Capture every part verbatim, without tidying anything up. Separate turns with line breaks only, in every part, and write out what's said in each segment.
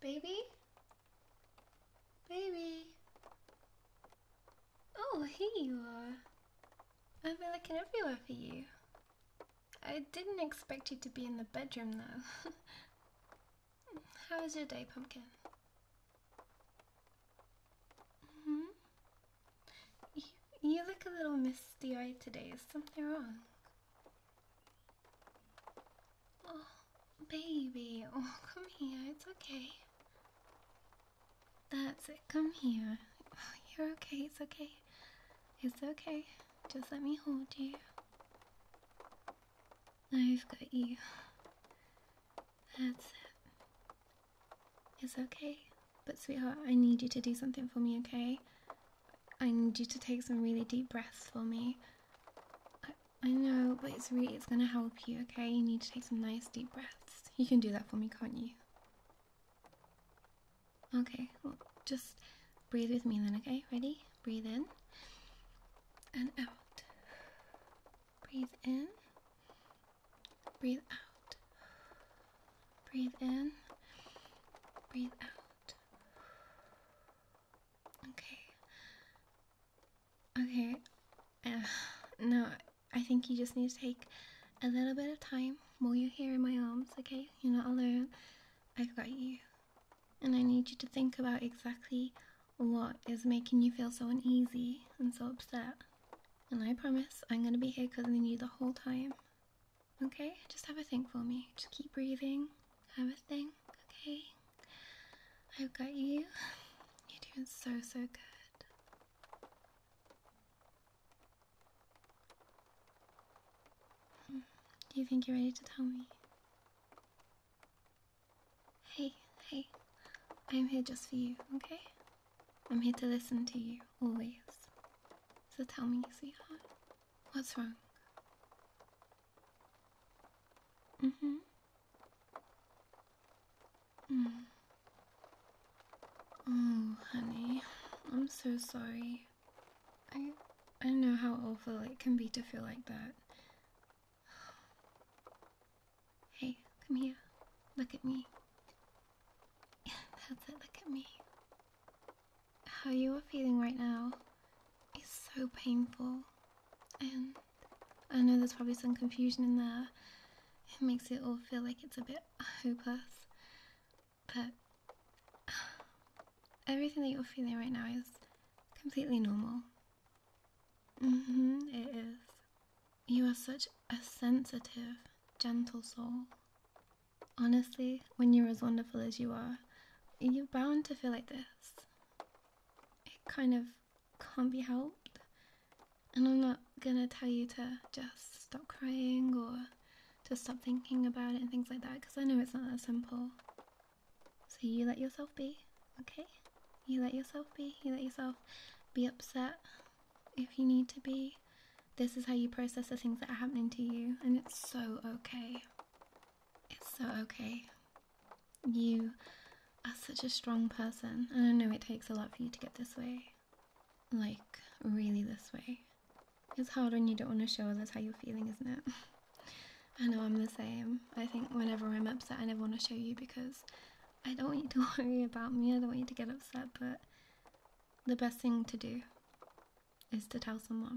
Baby? Baby? Oh, here you are. I've been looking everywhere for you. I didn't expect you to be in the bedroom though. How was your day, Pumpkin? Hmm? You, you look a little misty-eyed today. Is something wrong? Oh, baby. Oh, come here. It's okay. That's it. Come here. Oh, you're okay. It's okay. It's okay. Just let me hold you. I've got you. That's it. It's okay. But sweetheart, I need you to do something for me, okay? I need you to take some really deep breaths for me. I, I know, but it's really, it's gonna help you, okay? You need to take some nice deep breaths. You can do that for me, can't you? Okay, well, just breathe with me then, okay? Ready? Breathe in and out. Breathe in. Breathe out. Breathe in. Breathe out. Okay. Okay. Uh, no, I think you just need to take a little bit of time while you're here in my arms, okay? You're not alone. I've got you. And I need you to think about exactly what is making you feel so uneasy and so upset. And I promise I'm going to be here cuddling you the whole time. Okay? Just have a think for me. Just keep breathing. Have a think, okay? I've got you. You're doing so, so good. Do you think you're ready to tell me? Hey, hey. I'm here just for you, okay? I'm here to listen to you, always. So tell me, sweetheart, what's wrong? Mm-hmm. Mm. Oh, honey, I'm so sorry. I I know how awful it can be to feel like that. Hey, come here. Look at me. That's it, look at me. How you are feeling right now is so painful. And I know there's probably some confusion in there. It makes it all feel like it's a bit hopeless. But everything that you're feeling right now is completely normal. Mm-hmm, it is. You are such a sensitive, gentle soul. Honestly, when you're as wonderful as you are, you're bound to feel like this. It kind of can't be helped. And I'm not gonna tell you to just stop crying or to stop thinking about it and things like that, because I know it's not that simple. So you let yourself be, okay? You let yourself be. You let yourself be upset if you need to be. This is how you process the things that are happening to you, and it's so okay. It's so okay. You are such a strong person, and I know it takes a lot for you to get this way. Like, really this way. It's hard when you don't want to show others how you're feeling, isn't it? I know I'm the same. I think whenever I'm upset, I never want to show you because I don't want you to worry about me. I don't want you to get upset, but the best thing to do is to tell someone.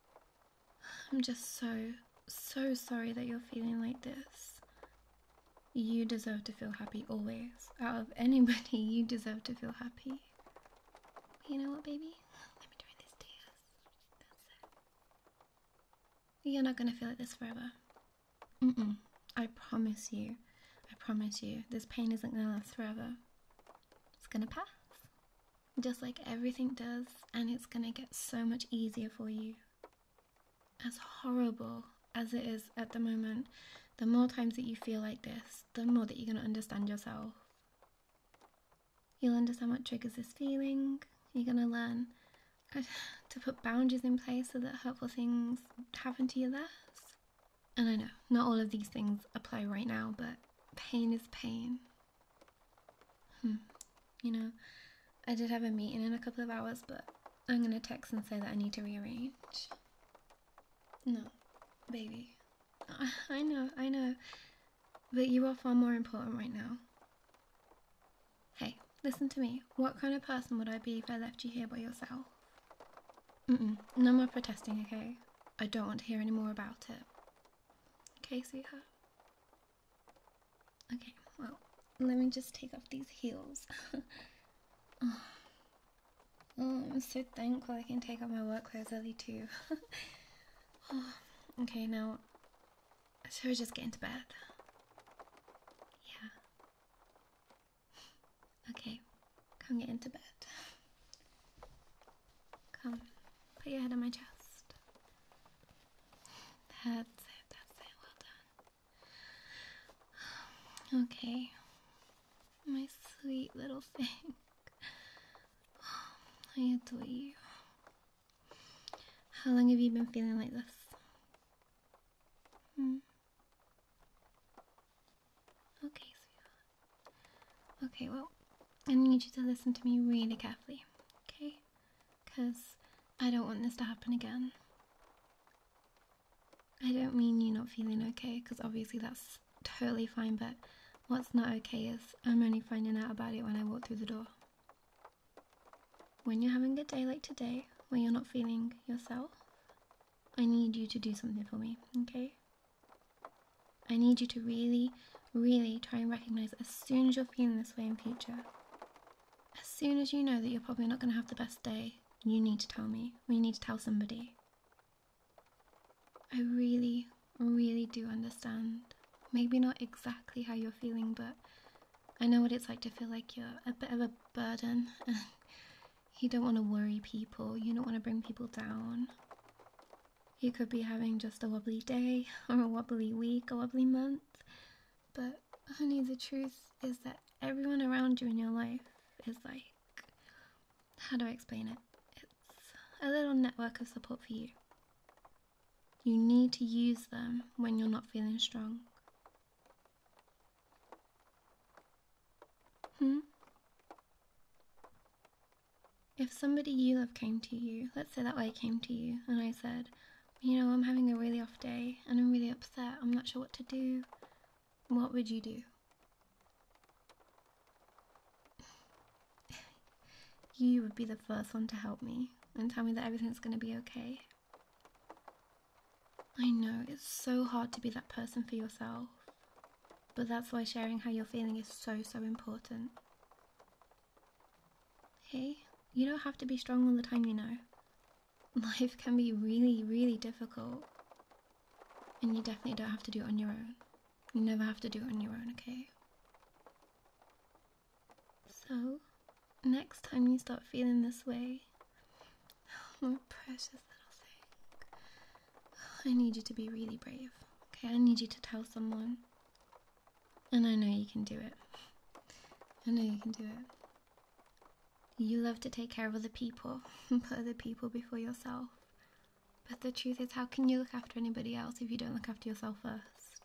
I'm just so, so sorry that you're feeling like this. You deserve to feel happy always. Out of anybody, you deserve to feel happy. You know what, baby? Let me dry these tears. That's it. You're not gonna feel like this forever. Mm-mm. I promise you. I promise you. This pain isn't gonna last forever. It's gonna pass. Just like everything does, and it's gonna get so much easier for you. As horrible as it is at the moment, the more times that you feel like this, the more that you're going to understand yourself. You'll understand what triggers this feeling. You're going to learn to put boundaries in place so that hurtful things happen to you less. And I know, not all of these things apply right now, but pain is pain. Hmm. You know, I did have a meeting in a couple of hours, but I'm going to text and say that I need to rearrange. No, baby. I know, I know. But you are far more important right now. listen to me. What kind of person would I be if I left you here by yourself? Mm-mm. No more protesting, okay? I don't want to hear any more about it. Okay, sweetheart? Okay, well, let me just take off these heels. oh. oh, I'm so thankful I can take off my work clothes early too. oh. Okay, now, shall we just get into bed? Yeah. Okay, come get into bed. Come, put your head on my chest. That's it, that's it, well done. Okay, my sweet little thing. I adore you. How long have you been feeling like this? Hmm? Okay, sweetheart. Okay, well, I need you to listen to me really carefully, okay? Because I don't want this to happen again. I don't mean you not feeling okay, because obviously that's totally fine, but what's not okay is I'm only finding out about it when I walk through the door. When you're having a day like today, when you're not feeling yourself, I need you to do something for me, okay? I need you to really, really try and recognize as soon as you're feeling this way in future. As soon as you know that you're probably not going to have the best day, you need to tell me, or you need to tell somebody. I really, really do understand. Maybe not exactly how you're feeling, but I know what it's like to feel like you're a bit of a burden. And you don't want to worry people, you don't want to bring people down. You could be having just a wobbly day, or a wobbly week, a wobbly month. But honey, the truth is that everyone around you in your life is like, how do I explain it? It's a little network of support for you. You need to use them when you're not feeling strong. Hmm? If somebody you love came to you, let's say that I came to you and I said, you know, I'm having a really off day and I'm really upset, I'm not sure what to do, what would you do? You would be the first one to help me and tell me that everything's going to be okay. I know, it's so hard to be that person for yourself, but that's why sharing how you're feeling is so, so important. Hey, you don't have to be strong all the time, you know. Life can be really, really difficult, and you definitely don't have to do it on your own. You never have to do it on your own, okay? So, next time you start feeling this way, my precious little thing, I need you to be really brave, okay? I need you to tell someone. And I know you can do it. I know you can do it. You love to take care of other people and put other people before yourself. But the truth is, how can you look after anybody else if you don't look after yourself first?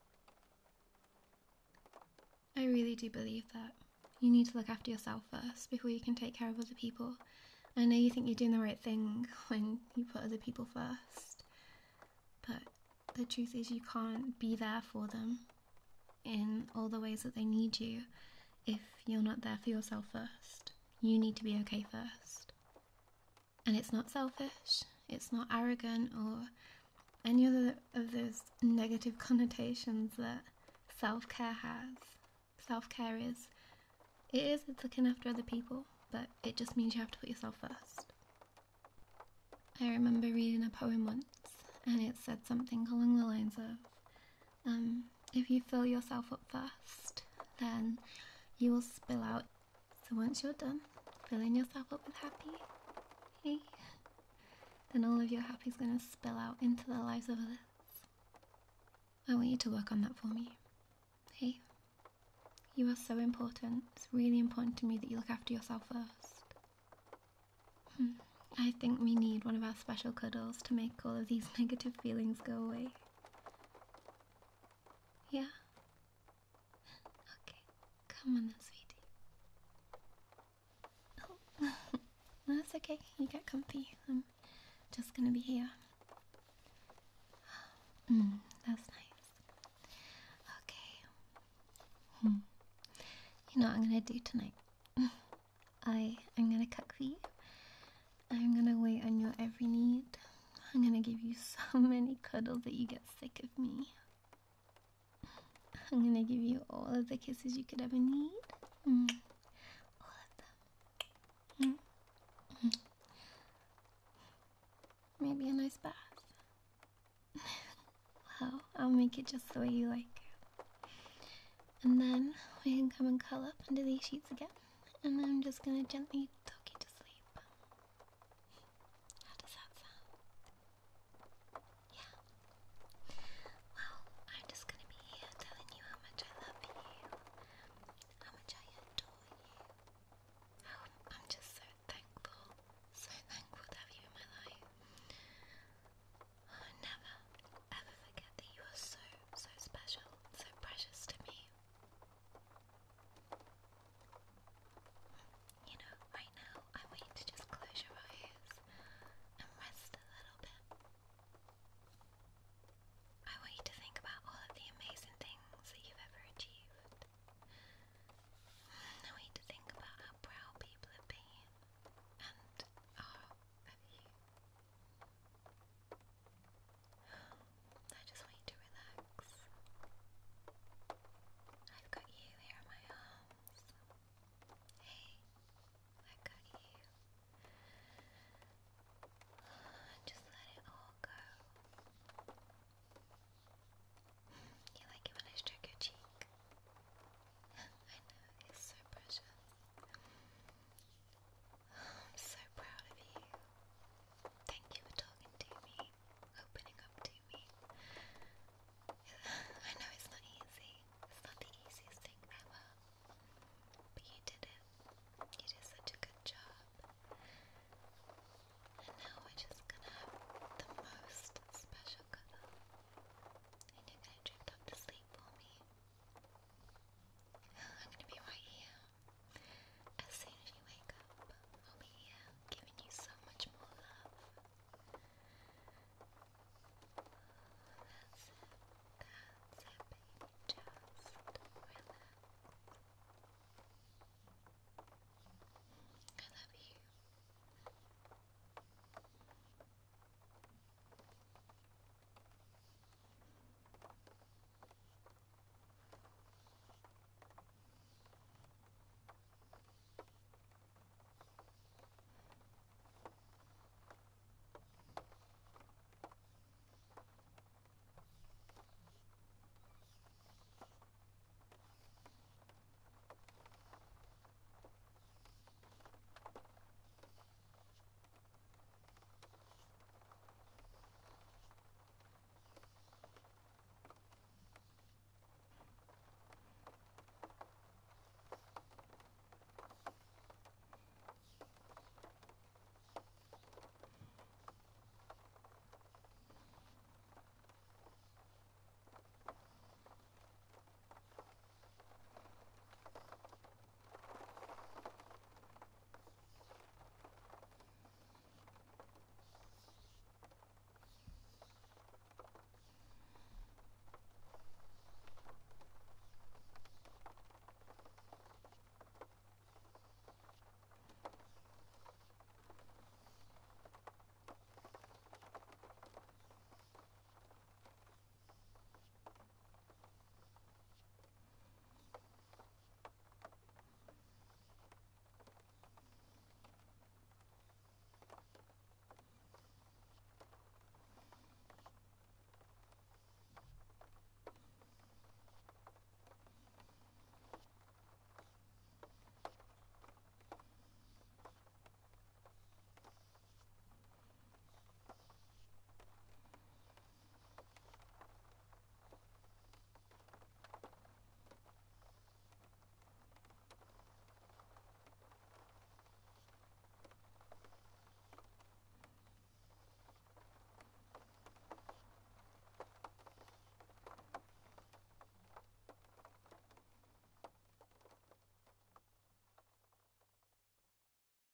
I really do believe that. You need to look after yourself first before you can take care of other people. I know you think you're doing the right thing when you put other people first, but the truth is you can't be there for them in all the ways that they need you if you're not there for yourself first. You need to be okay first. And it's not selfish, it's not arrogant or any other of those negative connotations that self-care has. Self-care is, it is, it's looking after other people, but it just means you have to put yourself first. I remember reading a poem once, and it said something along the lines of, um, if you fill yourself up first, then you will spill out. So once you're done filling yourself up with happy, hey, then all of your happy is going to spill out into the lives of others. I want you to work on that for me. Hey, you are so important. It's really important to me that you look after yourself first. Hmm. I think we need one of our special cuddles to make all of these negative feelings go away. Yeah? Okay, come on then, sweetie. Oh, that's okay, you get comfy. I'm just gonna be here. Mm, that's nice. Okay. Hmm. You know what I'm gonna do tonight? I am gonna cook for you. I'm gonna wait on your every need. I'm gonna give you so many cuddles that you get sick of me. I'm gonna give you all of the kisses you could ever need. Mm. All of them. Mm. Mm. Maybe a nice bath. Well, I'll make it just the way you like it. And then we can come and curl up under these sheets again. And I'm just gonna gently